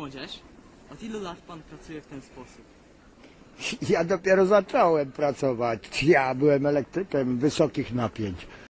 młodzież. Od ilu lat pan pracuje w ten sposób? Ja dopiero zacząłem pracować. Ja byłem elektrykiem wysokich napięć.